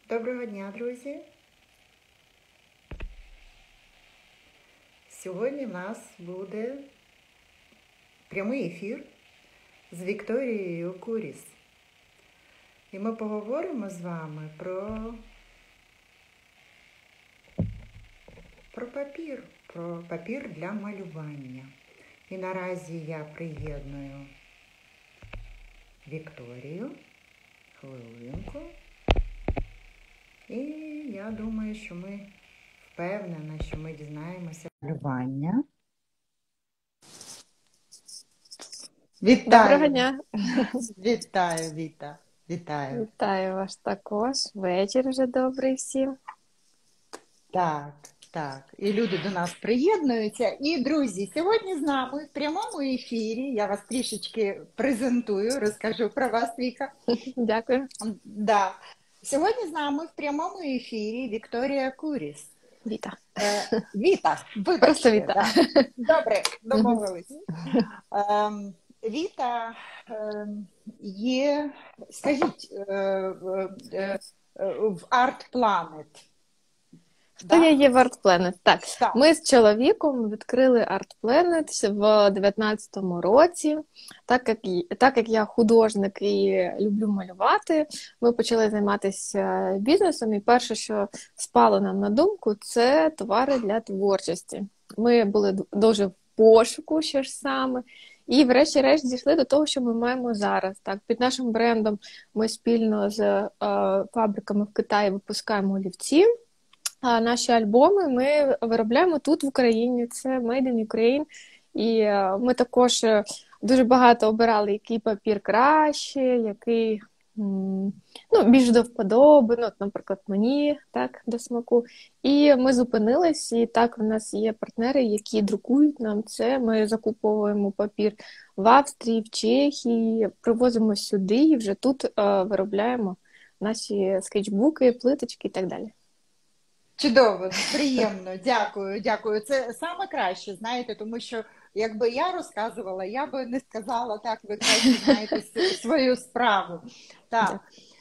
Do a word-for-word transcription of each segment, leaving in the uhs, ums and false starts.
Доброго дня, друзі! Сьогодні у нас буде прямий ефір з Вікторією Куріс. І ми поговоримо з вами про, про папір, про папір для малювання. І наразі я приєдную Вікторію. Хвилинку. І я думаю, що ми впевнені, що ми дізнаємося малювання. Вітаю! Доброго дня! Вітаю, Віта! Вітаю! Вітаю вас також. Вечір вже добрий всім. Так, так. І люди до нас приєднуються. І, друзі, сьогодні з нами в прямому ефірі, я вас трішечки презентую, розкажу про вас, Віка. Дякую. Да. Сьогодні з нами в прямому ефірі Вікторія Куріс. Віта. Е, Віта, вибачте. Просто Віта. Да. Добре, домовились. Е, Віта е, є, скажіть, е, е, е, в Art Planet. Хто я є в Art Planet? Так. Так. Ми з чоловіком відкрили Art Planet в дев'ятнадцятому році. Так як, так як я художник і люблю малювати, ми почали займатися бізнесом. І перше, що спало нам на думку, це товари для творчості. Ми були дуже в пошуку, що ж саме. І врешті-решт дійшли до того, що ми маємо зараз. Так, під нашим брендом ми спільно з е, фабриками в Китаї випускаємо олівці. А наші альбоми ми виробляємо тут в Україні. Це Made in Ukraine. І е, ми також дуже багато обирали, який папір краще, який м, ну, більш до вподоби, ну, от, наприклад, мені так, до смаку. І ми зупинились, і так в нас є партнери, які друкують нам це. Ми закуповуємо папір в Австрії, в Чехії, привозимо сюди і вже тут е, виробляємо наші скетчбуки, плиточки і так далі. Чудово, приємно, дякую, дякую. Це саме краще, знаєте, тому що якби я розказувала, я би не сказала так, ви краще знаєте свою справу. Так,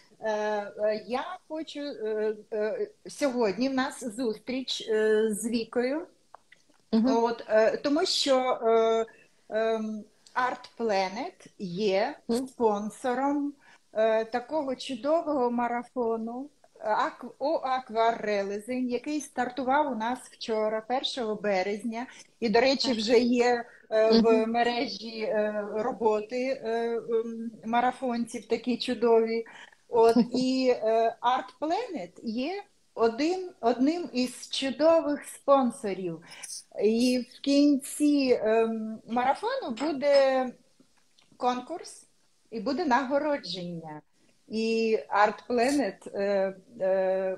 е, я хочу, е, е, сьогодні в нас зустріч е, з Вікою, Угу. от, е, тому що е, е, Art Planet є спонсором е, такого чудового марафону у акварелезень, який стартував у нас вчора, першого березня, і, до речі, вже є в мережі роботи марафонців такі чудові. От, і Art Planet є один, одним із чудових спонсорів. І в кінці марафону буде конкурс і буде нагородження. І Art Planet е, е,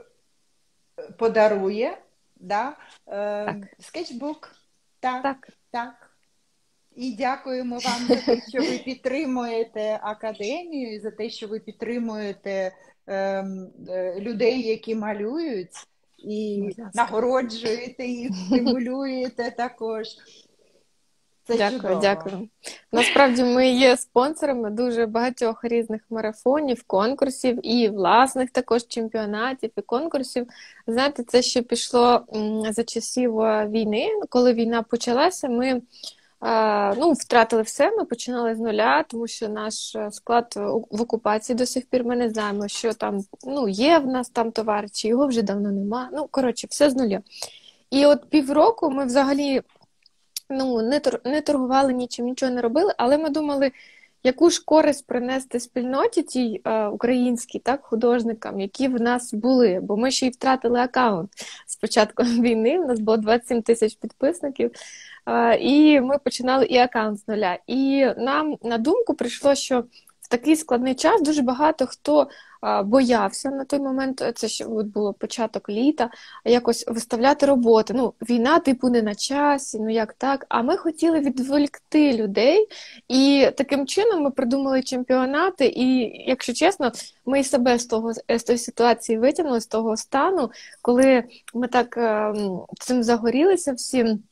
подарує да, е, скетчбук. Так, так, так. І дякуємо вам за те, що ви підтримуєте академію, і за те, що ви підтримуєте е, е, людей, які малюють, і нагороджуєте їх, стимулюєте також. Це дякую, чудово. дякую. Насправді ми є спонсорами дуже багатьох різних марафонів, конкурсів і власних також чемпіонатів і конкурсів. Знаєте, це ще пішло за часів війни. Коли війна почалася, ми ну, втратили все, ми починали з нуля, тому що наш склад в окупації до сих пір ми не знаємо, що там ну, є в нас там товар, чи його вже давно нема. Ну, коротше, все з нуля. І от півроку ми взагалі ну, не, тор, не торгували нічим, нічого не робили, але ми думали, яку ж користь принести спільноті тій е, українській, так, художникам, які в нас були, бо ми ще й втратили аккаунт з початком війни, у нас було двадцять сім тисяч підписників, е, і ми починали і аккаунт з нуля. І нам на думку прийшло, що в такий складний час дуже багато хто боявся на той момент, це ще от було початок літа, якось виставляти роботи. Ну, війна, типу, не на часі, ну як так? А ми хотіли відволікти людей, і таким чином ми придумали чемпіонати, і, якщо чесно, ми і себе з того, з тої ситуації витягнули, з того стану, коли ми так цим загорілися всім.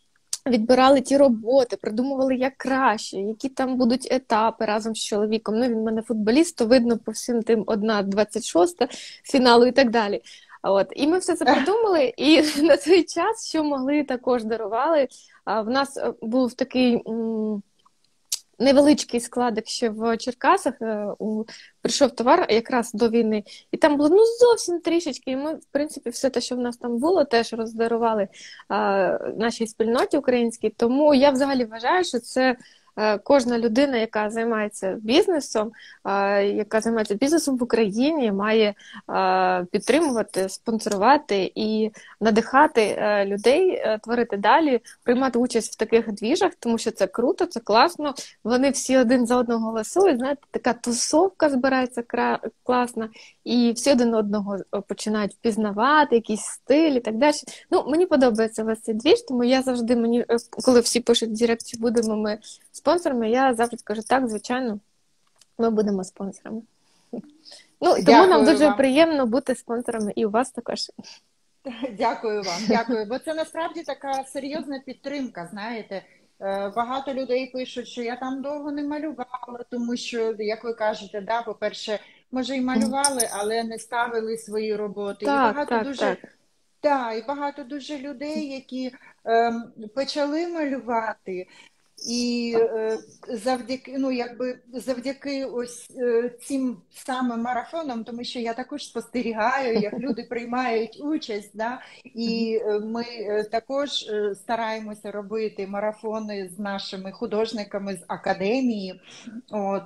відбирали ті роботи, придумували, як краще, які там будуть етапи разом з чоловіком. Ну, він в мене футболіст, то видно по всім тим одна двадцять шоста фіналу і так далі. От. І ми все це придумали, і на той час, що могли, також дарували. А в нас був такий м, невеличкий складик ще в Черкасах, у, прийшов товар якраз до війни, і там було ну зовсім трішечки, і ми, в принципі, все те, що в нас там було, теж роздарували а, нашій спільноті українській. Тому я взагалі вважаю, що це кожна людина, яка займається бізнесом, яка займається бізнесом в Україні, має підтримувати, спонсорувати і надихати людей, творити далі, приймати участь в таких двіжах, тому що це круто, це класно. Вони всі один за одного голосують, знаєте, така тусовка збирається класна, і всі один одного починають впізнавати, якийсь стиль і так далі. Ну, мені подобається весь цей двіж, тому я завжди, мені, коли всі пишуть в Директ, чи будемо ми спонсорами, я завжди кажу, так, звичайно, ми будемо спонсорами. Ну, тому дякую нам дуже вам. Приємно бути спонсорами, і у вас також. Дякую вам, дякую. Бо це насправді така серйозна підтримка, знаєте. Багато людей пишуть, що я там довго не малювала, тому що, як ви кажете, да, по-перше, може і малювали, але не ставили свої роботи. Так, і багато так, дуже, так. Да, і багато дуже людей, які ем, почали малювати, і е, завдяки, ну, якби, завдяки ось е, цим самим марафонам, тому що я також спостерігаю, як люди приймають участь, да? І е, ми е, також е, стараємося робити марафони з нашими художниками з академії. От.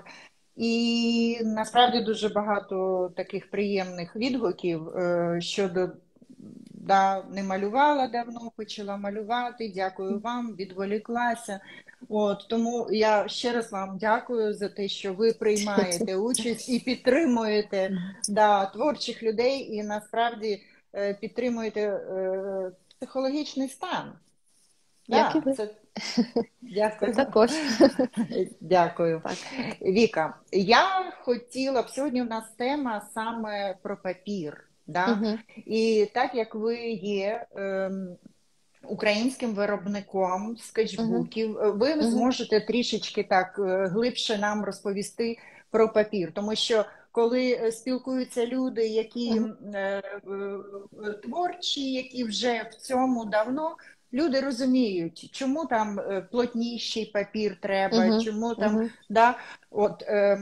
І насправді дуже багато таких приємних відгуків е, щодо да, не малювала давно, почала малювати, дякую вам, відволіклася. От, тому я ще раз вам дякую за те, що ви приймаєте участь і підтримуєте да, творчих людей, і насправді підтримуєте е, психологічний стан. Як і ви. Це... Дякую. Це також. Дякую. Так. Віка, я хотіла б, сьогодні у нас тема саме про папір. Да? Угу. І так як ви є е, українським виробником скетчбуків, угу. ви угу. зможете трішечки так глибше нам розповісти про папір. Тому що коли спілкуються люди, які угу. е, е, творчі, які вже в цьому давно, люди розуміють, чому там плотніший папір треба, угу. чому там, угу. да, от, е,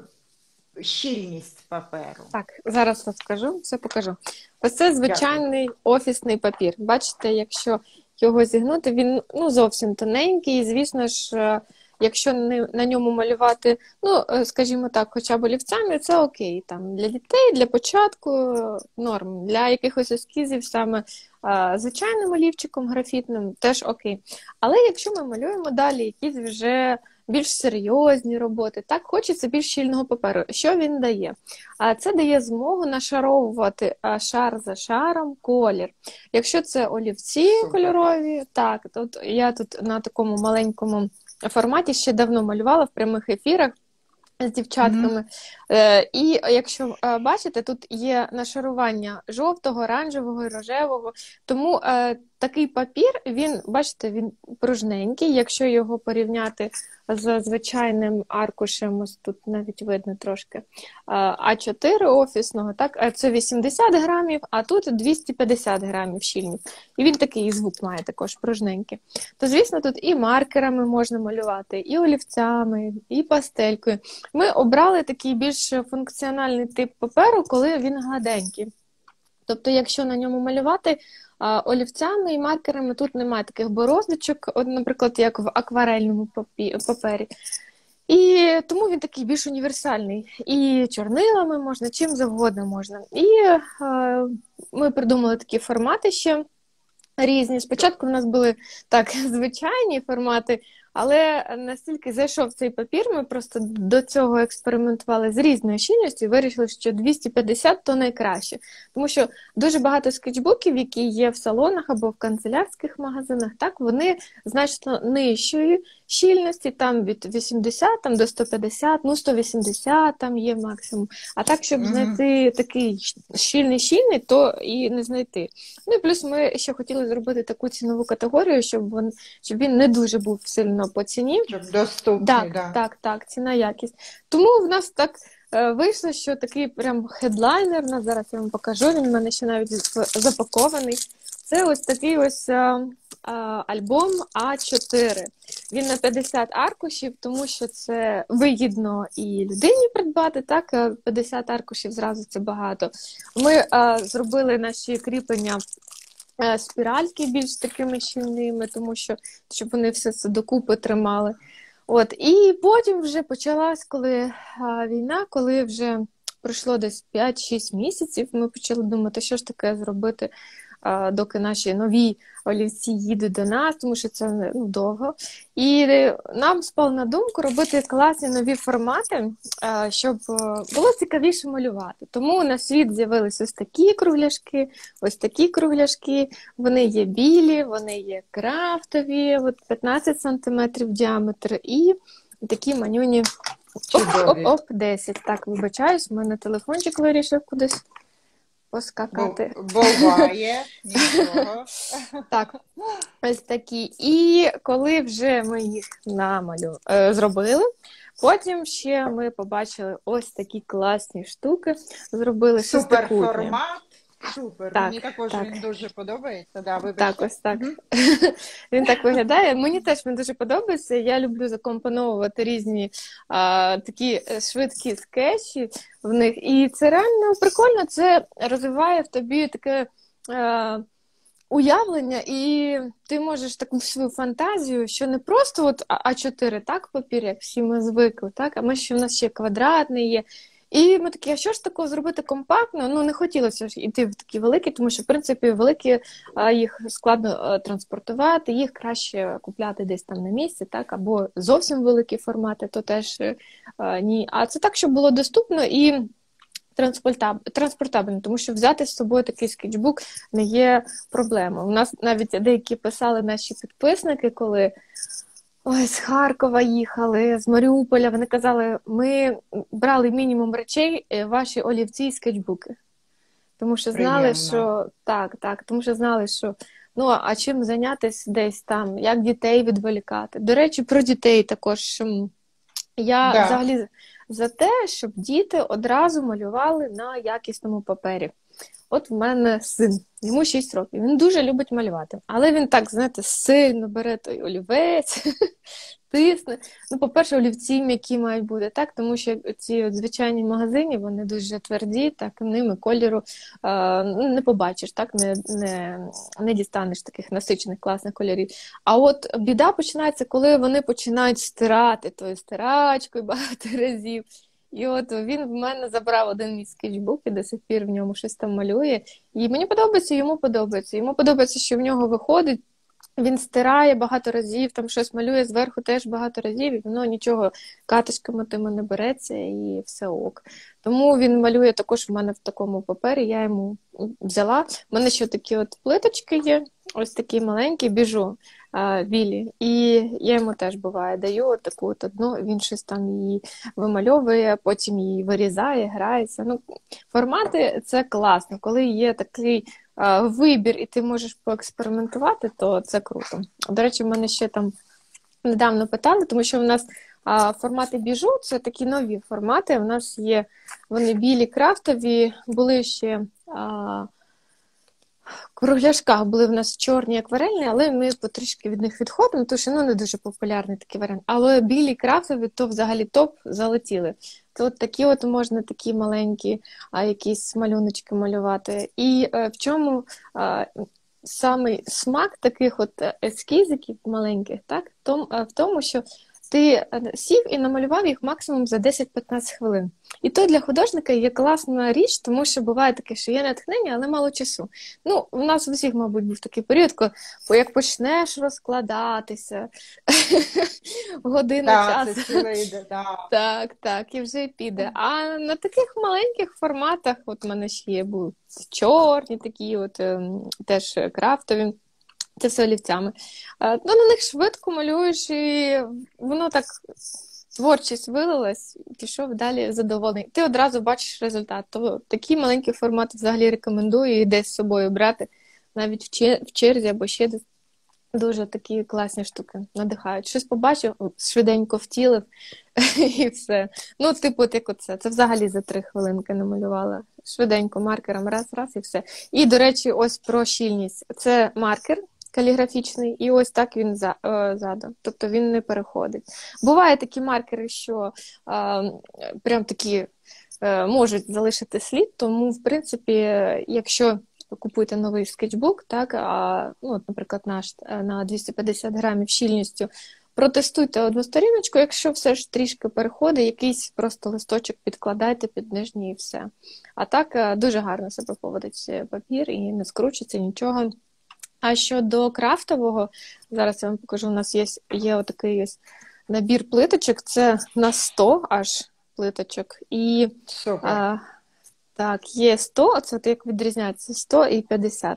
щільність паперу. Так, зараз розкажу, все покажу. Ось це звичайний Дякую. Офісний папір. Бачите, якщо його зігнути, він ну, зовсім тоненький, і, звісно ж, якщо не, на ньому малювати, ну, скажімо так, хоча б олівцями, це окей. Там, для дітей, для початку норм. Для якихось ескізів саме а, звичайним олівчиком, графітним, теж окей. Але якщо ми малюємо далі якісь вже більш серйозні роботи, так, хочеться більш щільного паперу. Що він дає? А це дає змогу нашаровувати шар за шаром колір. Якщо це олівці кольорові, так, от я тут на такому маленькому форматі ще давно малювала в прямих ефірах з дівчатками. Mm-hmm. І якщо бачите, тут є нашарування жовтого, оранжевого і рожевого. Тому е, такий папір, він, бачите, він пружненький. Якщо його порівняти з звичайним аркушем, ось тут навіть видно трошки, а чотири офісного, так, це вісімдесят грамів, а тут двісті п'ятдесят грамів щільність. І він такий звук має також пружненький. То, звісно, тут і маркерами можна малювати, і олівцями, і пастелькою. Ми обрали такий більш функціональний тип паперу, коли він гладенький. Тобто, якщо на ньому малювати а, олівцями і маркерами, тут немає таких бороздочок, от, наприклад, як в акварельному папі, папері. І тому він такий більш універсальний. І чорнилами можна, чим завгодно можна. І а, ми придумали такі формати ще різні. Спочатку в нас були так звичайні формати, але настільки зайшов цей папір, ми просто до цього експериментували з різною щільністю і вирішили, що двісті п'ятдесят то найкраще. Тому що дуже багато скетчбуків, які є в салонах або в канцелярських магазинах, так, вони значно нижчої щільності, там від вісімдесят там, до сто п'ятдесят, ну сто вісімдесят там є максимум. А так, щоб знайти такий щільний-щільний, то і не знайти. Ну і плюс ми ще хотіли зробити таку цінову категорію, щоб він, щоб він не дуже був сильно по ціні. Щоб доступний, так, да. так, так, ціна, якість. Тому в нас так е, вийшло, що такий прям хедлайнер, на зараз я вам покажу, він в мене ще навіть запакований. Це ось такий ось а, а, альбом а чотири. Він на п'ятдесят аркушів, тому що це вигідно і людині придбати, так, п'ятдесят аркушів зразу це багато. Ми а, зробили наші кріплення а, спіральки більш такими щільними, тому що, щоб вони все це докупи тримали. От, і потім вже почалась коли а, війна, коли вже пройшло десь п'ять-шість місяців, ми почали думати, що ж таке зробити, доки наші нові олівці їдуть до нас, тому що це ну, довго. І нам спало на думку робити класні нові формати, щоб було цікавіше малювати. Тому на світ з'явились ось такі кругляшки, ось такі кругляшки. Вони є білі, вони є крафтові, от п'ятнадцять сантиметрів діаметр і такі манюні оп-оп-оп десять. Так, вибачаюсь, у мене телефончик вирішив кудись поскакати. Буває, нічого. Так, ось такі. І коли вже ми їх намалю е, зробили, потім ще ми побачили ось такі класні штуки. Зробили супер формат. Супер, так, мені також так. він дуже подобається. Да, так, ось так. Mm-hmm. Він так виглядає. Мені теж він дуже подобається. Я люблю закомпоновувати різні а, такі швидкі скетчі в них. І це реально прикольно, це розвиває в тобі таке а, уявлення, і ти можеш таку свою фантазію, що не просто от а чотири, так, папір, як всі ми звикли, так, а ми ще в нас ще квадратний є. І ми такі, а що ж такого зробити компактно? Ну, не хотілося ж йти в такі великі, тому що, в принципі, великі, їх складно транспортувати, їх краще купляти десь там на місці, так, або зовсім великі формати, то теж ні. А це так, щоб було доступно і транспортабельно, тому що взяти з собою такий скетчбук не є проблемою. У нас навіть деякі писали наші підписники, коли ой, з Харкова їхали, з Маріуполя, вони казали, ми брали мінімум речей, ваші олівці і скетчбуки. Тому що знали, Приємно. що так, так, тому що знали, що ну, а чим зайнятися десь там, як дітей відволікати. До речі, про дітей також. Я да. взагалі за те, щоб діти одразу малювали на якісному папері. От в мене син, йому шість років, він дуже любить малювати, але він так, знаєте, сильно бере той олівець, тисне. Ну, по-перше, олівці м'які мають бути, так, тому що ці от звичайні магазині, вони дуже тверді, так, ними кольору е, не побачиш, так, не, не, не дістанеш таких насичених класних кольорів. А от біда починається, коли вони починають стирати тою стирачкою багато разів. І от він в мене забрав один мій скетчбук і до сих пір в ньому щось там малює. І мені подобається, йому подобається. Йому подобається, що в нього виходить. Він стирає багато разів, там щось малює зверху теж багато разів, і воно нічого катишками тими не береться, і все ок. Тому він малює також в мене в такому папері, я йому взяла. У мене ще такі от плиточки є, ось такі маленькі, біжу а, білі. І я йому теж, буває, даю от таку от одну, він щось там її вимальовує, потім її вирізає, грається. Ну, формати – це класно, коли є такий вибір, і ти можеш поекспериментувати, то це круто. До речі, в мене ще там недавно питали, тому що в нас а, формати біжу, це такі нові формати, у нас є, вони білі, крафтові, були ще а, в кругляшках, були в нас чорні акварельні, але ми потрішки від них відходимо, тому що ну, не дуже популярний такий варіант. Але білі, крафтові, то взагалі топ, залетіли. То от такі от можна такі маленькі а, якісь малюночки малювати. І а, в чому а, самий смак таких от ескізиків маленьких, так? Том, а, в тому, що ти сів і намалював їх максимум за десять-п'ятнадцять хвилин. І то для художника є класна річ, тому що буває таке, що є натхнення, але мало часу. Ну, у нас у всіх, мабуть, був такий період, коли як почнеш розкладатися, година часу. Так, так, і вже піде. А на таких маленьких форматах, от в мене ще є були чорні такі, от теж крафтові, Це все олівцями. Е, ну, на них швидко малюєш, і воно так, творчість вилилась, пішов далі задоволений. Ти одразу бачиш результат. То такі маленькі формати взагалі рекомендую і десь з собою брати, навіть в черзі або ще десь. Дуже такі класні штуки, надихають. Щось побачив, швиденько втілив і все. Ну, типу, от як оце. Це взагалі за три хвилинки намалювала. Швиденько маркером раз-раз і все. І, до речі, ось про щільність. Це маркер каліграфічний, і ось так він за, е, задом. Тобто він не переходить. Бувають такі маркери, що е, прям такі е, можуть залишити слід, тому, в принципі, якщо купуєте новий скетчбук, так, а, ну, от, наприклад, наш на двісті п'ятдесят грамів щільністю, протестуйте одну сторіночку, якщо все ж трішки переходить, якийсь просто листочок підкладайте під нижній і все. А так дуже гарно себе поводить папір і не скручується нічого. А щодо крафтового, зараз я вам покажу, у нас є, є отакий ось набір плиточок, це на сто аж плиточок. І а, так, є сто, це от як відрізняється, сто і п'ятдесят.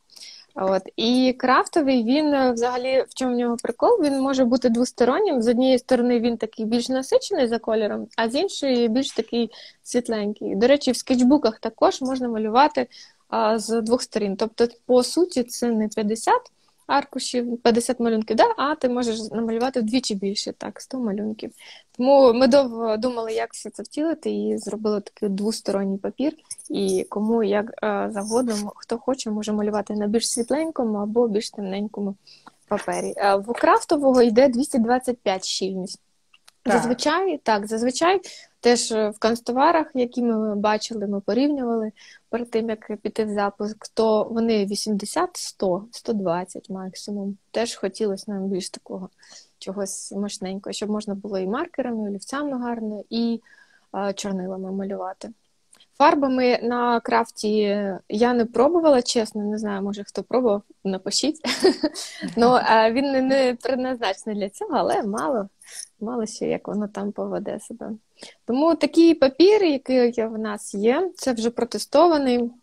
От. І крафтовий, він взагалі, в чому в нього прикол, він може бути двостороннім. З однієї сторони він такий більш насичений за кольором, а з іншої більш такий світленький. До речі, в скетчбуках також можна малювати а, з двох сторін. Тобто, по суті, це не п'ятдесят аркушів, п'ятдесят малюнків, да? А ти можеш намалювати вдвічі більше, так, сто малюнків. Тому ми довго думали, як все це втілити, і зробили такий двосторонній папір. І кому як е, завгодно, хто хоче, може малювати на більш світленькому або більш темненькому папері. Е, в крафтового йде двісті двадцять п'ять щільність. Так. Зазвичай, так, зазвичай теж в канцтоварах, які ми бачили, ми порівнювали перед тим, як піти в запуск, то вони вісімдесят, сто, сто двадцять максимум. Теж хотілося нам більш такого чогось мощненького, щоб можна було і маркерами, і олівцями гарно, і а, чорнилами малювати. Фарбами на крафті я не пробувала, чесно, не знаю, може хто пробував, напишіть. Ну, він не предназначений для цього, але мало, мало ще, як воно там поведе себе. Тому такий папір, який в нас є, це вже протестований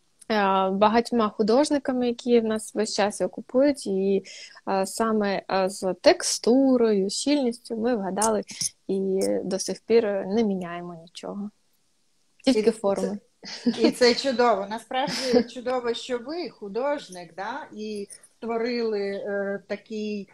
багатьма художниками, які в нас весь час його купують, і саме з текстурою, щільністю ми вгадали і до сих пір не міняємо нічого. Тільки і форми. Це, і це чудово. Насправді чудово, що ви художник, да? І створили е, такий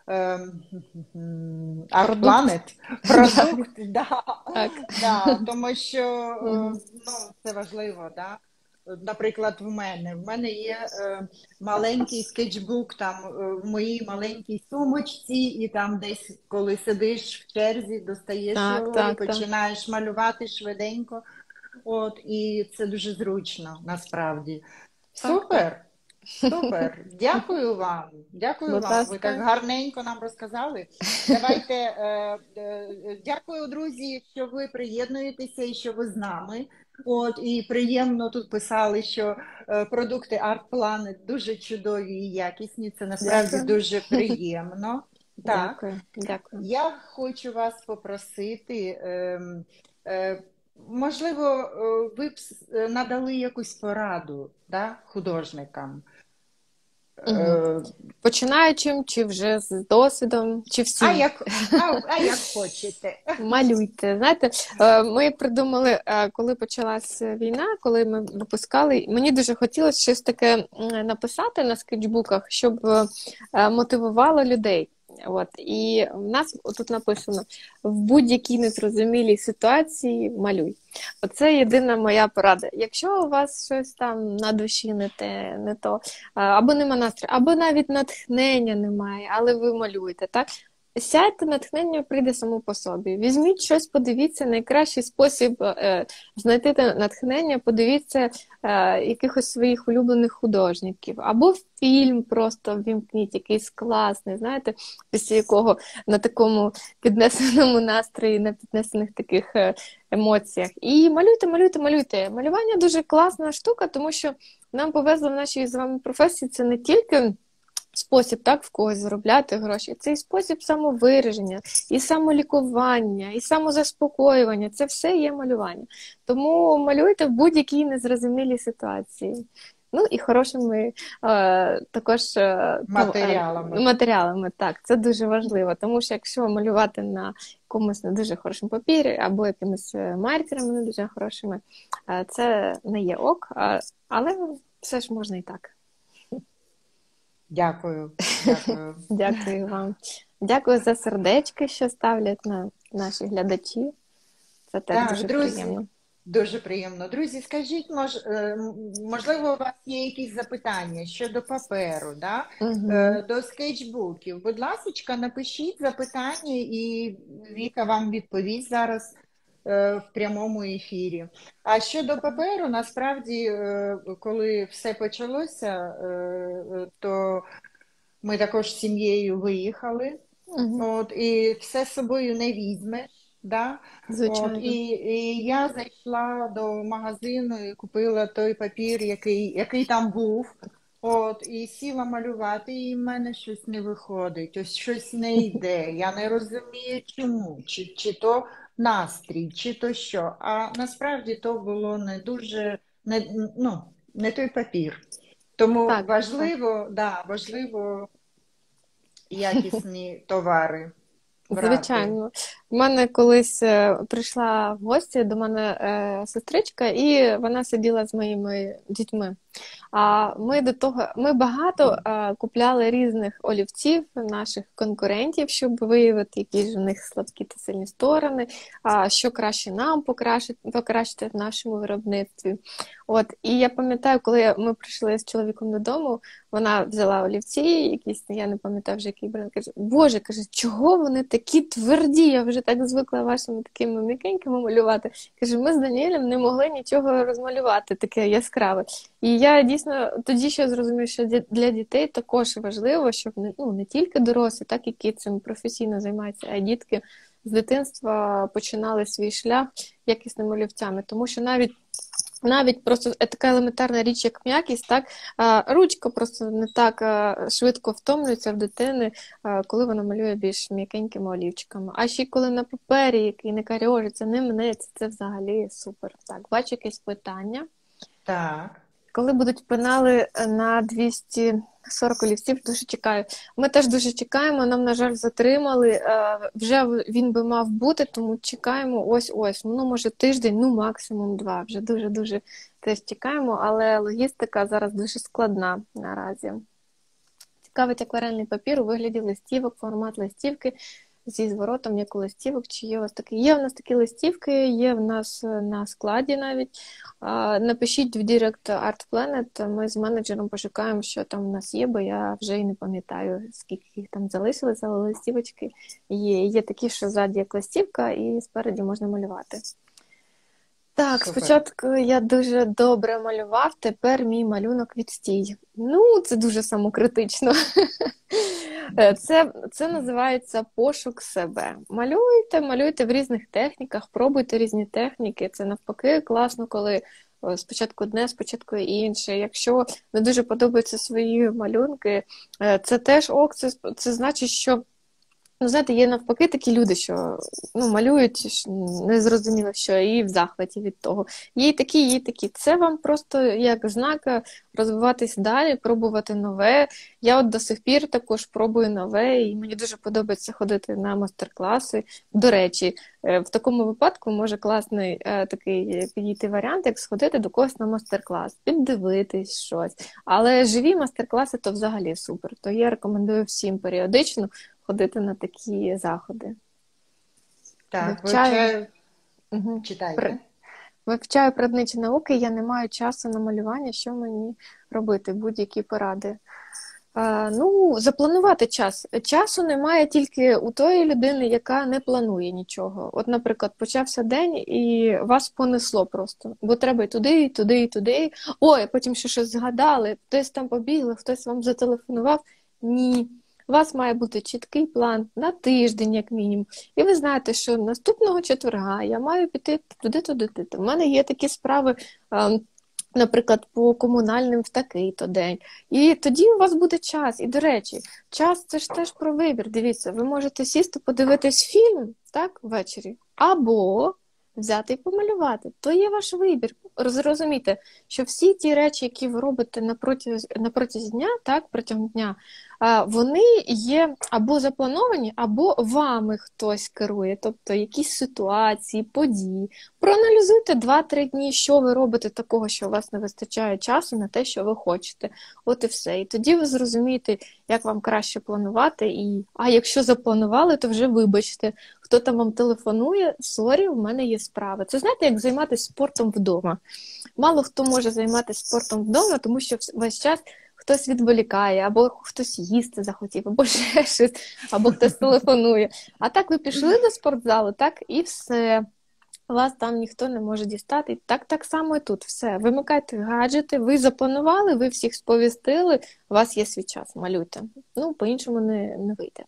Art Planet продукт, да, да, тому що е, ну, це важливо, да? Наприклад, в мене. В мене є е, маленький скетчбук там е, в моїй маленькій сумочці, і там десь, коли сидиш в черзі, достаєш так, його так, і починаєш так. малювати швиденько. От, і це дуже зручно, насправді. Супер! Супер! Дякую вам! Дякую Будь вам! Ласка. Ви так гарненько нам розказали. Давайте, е, е, дякую, друзі, що ви приєднуєтеся і що ви з нами. От, і приємно тут писали, що е, продукти Art Planet дуже чудові і якісні. Це насправді дякую. Дуже приємно. Так. Дякую. Дякую. Я хочу вас попросити... Е, е, можливо, ви б надали якусь пораду, да, художникам? Угу. Починаючим, чи вже з досвідом, чи всім? А як, а, а як хочете. Малюйте. Знаєте, ми придумали, коли почалася війна, коли ми випускали, мені дуже хотілося щось таке написати на скетчбуках, щоб мотивувало людей. От. І в нас тут написано: в будь-якій незрозумілій ситуації малюй. Оце єдина моя порада. Якщо у вас щось там на душі не те, не то, або нема настрою, або навіть натхнення немає, але ви малюєте, так? Сядьте, натхнення прийде само по собі. Візьміть щось, подивіться, найкращий спосіб е, знайти натхнення, подивіться е, якихось своїх улюблених художників. Або фільм просто ввімкніть, якийсь класний, знаєте, після якого на такому піднесеному настрої, на піднесених таких е, емоціях. І малюйте, малюйте, малюйте. Малювання дуже класна штука, тому що нам повезло в нашій з вами професії, це не тільки спосіб так в когось заробляти гроші. Це і спосіб самовираження, і самолікування, і самозаспокоювання. Це все є малювання. Тому малюйте в будь-якій незрозумілій ситуації. Ну і хорошими е, також е, Матеріалами. матеріалами. Так, це дуже важливо, тому що якщо малювати на якомусь не дуже хорошому папірі або якимись маркерами не дуже хорошими, е, це не є ок, е, але все ж можна і так. Дякую. Дякую. Дякую вам. Дякую за сердечки, що ставлять на наші глядачі. Це теж Так, дуже друзі, приємно. Дуже приємно. Друзі, скажіть, мож, можливо, у вас є якісь запитання щодо паперу, да? Угу. До скетчбуків. Будь ласка, напишіть запитання, і Віка вам відповість зараз в прямому ефірі. А щодо паперу, насправді, коли все почалося, то ми також з сім'єю виїхали. Угу. От, і все з собою не візьмеш. Да? От, і, і я зайшла до магазину і купила той папір, який, який там був. От, і сіла малювати, і в мене щось не виходить, ось щось не йде. Я не розумію, чому, чи, чи то настрій, чи то що. А насправді то було не дуже, не, ну, не той папір. Тому так, важливо, так. Да, важливо якісні товари брати. Звичайно. У мене колись е, прийшла в гості до мене е, сестричка, і вона сиділа з моїми дітьми. А ми до того, ми багато е, купляли різних олівців наших конкурентів, щоб виявити, які ж у них слабкі та сильні сторони, а що краще нам покращити, покращити в нашому виробництві. От, і я пам'ятаю, коли ми прийшли з чоловіком додому, вона взяла олівці, якісь, я не пам'ятаю вже який бренд, каже, Боже, каже, чого вони такі тверді? Я вже так звикла вашими такими м'якенькими малювати. Каже, ми з Даніелем не могли нічого розмалювати, таке яскраве. І я дійсно тоді ще зрозумів, що для дітей також важливо, щоб не, ну, не тільки дорослі, так які цим професійно займаються, а й дітки з дитинства починали свій шлях якісними олівцями. Тому що навіть Навіть просто така елементарна річ, як м'якість, так, ручка просто не так швидко втомлюється в дитини, коли вона малює більш м'якенькими олівчиками. А ще коли на папері, який не каріожиться, не мнеться, це взагалі супер. Так, бачу якесь питання. Так. Коли будуть пенали на двісті сорок олівців, дуже чекаю. Ми теж дуже чекаємо, нам, на жаль, затримали. Вже він би мав бути, тому чекаємо ось-ось. Ну, може, тиждень, ну, максимум два. Вже дуже-дуже теж чекаємо, але логістика зараз дуже складна наразі. Цікавить акварельний папір у вигляді листівок, формат листівки зі зворотом, як у листівок, чи є у вас такі. Є в нас такі листівки, є в нас на складі навіть. Напишіть в Директ Art Planet, ми з менеджером пошукаємо, що там у нас є, бо я вже і не пам'ятаю, скільки їх там залишилося, але листівочки є. Є такі, що ззаді як листівка, і спереді можна малювати. Так, Супер. Спочатку я дуже добре малював, тепер мій малюнок відстій. Ну, це дуже самокритично. Це, це називається пошук себе. Малюйте, малюйте в різних техніках, пробуйте різні техніки. Це навпаки класно, коли спочатку одне, спочатку інше. Якщо не дуже подобаються свої малюнки, це теж ок, це, це значить, що ну, знаєте, є навпаки такі люди, що ну, малюють незрозуміло що, і в захваті від того. Є і такі, є і такі. Це вам просто як знак розвиватись далі, пробувати нове. Я от до сих пір також пробую нове, і мені дуже подобається ходити на мастер-класи. До речі, в такому випадку може класний такий підійти варіант, як сходити до когось на мастер-клас, піддивитись щось. Але живі мастер-класи то взагалі супер. То я рекомендую всім періодично ходити на такі заходи. Так, вивчаю... вивчаю... Угу. Читайте. Вивчаю природничі науки, я не маю часу на малювання, що мені робити, будь-які поради. А, ну, запланувати час. Часу немає тільки у тої людини, яка не планує нічого. От, наприклад, почався день і вас понесло просто. Бо треба і туди, і туди, і туди. Ой, потім ще щось згадали, хтось там побігли, хтось вам зателефонував. Ні. У вас має бути чіткий план на тиждень, як мінімум. І ви знаєте, що наступного четверга я маю піти туди-туди. У мене є такі справи, наприклад, по комунальним в такий-то день. І тоді у вас буде час. І, до речі, час – це ж теж про вибір. Дивіться, ви можете сісти, подивитись фільм, так, ввечері, або взяти і помалювати. То є ваш вибір. зрозумійте, що всі ті речі, які ви робите на протязі, на протязі дня, так, протягом дня, вони є або заплановані, або вами хтось керує. Тобто якісь ситуації, події. Проаналізуйте два-три дні, що ви робите такого, що у вас не вистачає часу на те, що ви хочете. От і все. І тоді ви зрозумієте, як вам краще планувати. І, а якщо запланували, то вже вибачте. Хто там вам телефонує, сорі, в мене є справи. Це знаєте, як займатися спортом вдома. Мало хто може займатися спортом вдома, тому що весь час хтось відволікає, або хтось їсти захотів, або ще щось, або хтось телефонує. А так ви пішли до спортзалу, так, і все. Вас там ніхто не може дістати. Так, так само і тут. Все. Вимикайте гаджети, ви запланували, ви всіх сповістили, у вас є свій час, малюйте. Ну, по-іншому не, не вийде.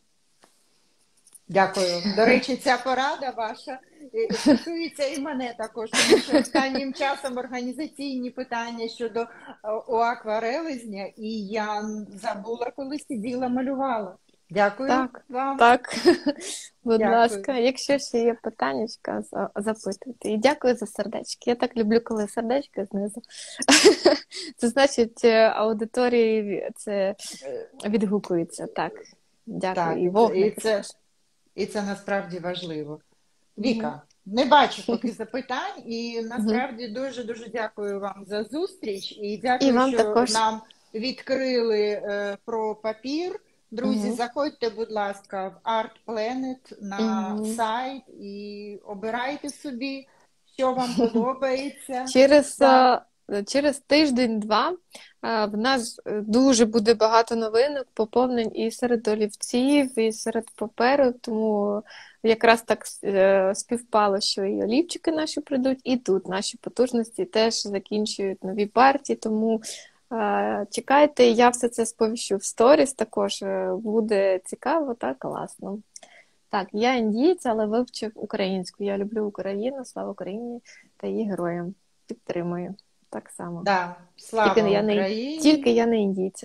Дякую. До речі, ця порада ваша стосується і мене також, тому що останнім часом організаційні питання щодо у акварелизня, і я забула, коли сиділа, малювала. Дякую так, вам. Так, будь Дякую. ласка, якщо ще є питаннячка, запитуйте. І дякую за сердечки. Я так люблю, коли сердечки знизу. Це значить, аудиторії це відгукується. Так, дякую. Так, і вогник. І це, і це насправді важливо. Віка, не бачу поки запитань, і насправді дуже-дуже дякую вам за зустріч. І дякую, і вам що також. нам відкрили е, про папір. Друзі, Угу. заходьте, будь ласка, в Art Planet на угу. сайт і обирайте собі, що вам подобається. Через, так. через тиждень-два в нас дуже буде багато новинок, поповнень і серед олівців, і серед паперу, тому якраз так співпало, що і олівчики наші прийдуть, і тут наші потужності теж закінчують нові партії, тому чекайте, я все це сповіщу в сторіс, також буде цікаво та класно. Так, я індієць, але вивчив українську. Я люблю Україну, слава Україні та її героям. Підтримую. Так само. Да, слава тільки я Україні. Не, тільки я не індійця.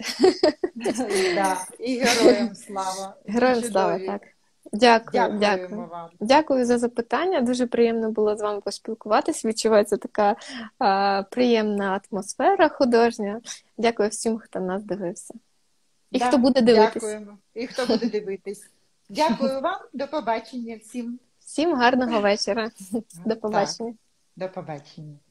Да, і героям слава. Героям слава, так. Дякую, дякую. Вам. Дякую за запитання. Дуже приємно було з вами поспілкуватися. Відчувається така а, приємна атмосфера художня. Дякую всім, хто нас дивився. І да, хто буде дивитись. Дякуємо. І хто буде дивитись. Дякую вам. До побачення всім. Всім гарного вечора. До побачення. Так, до побачення.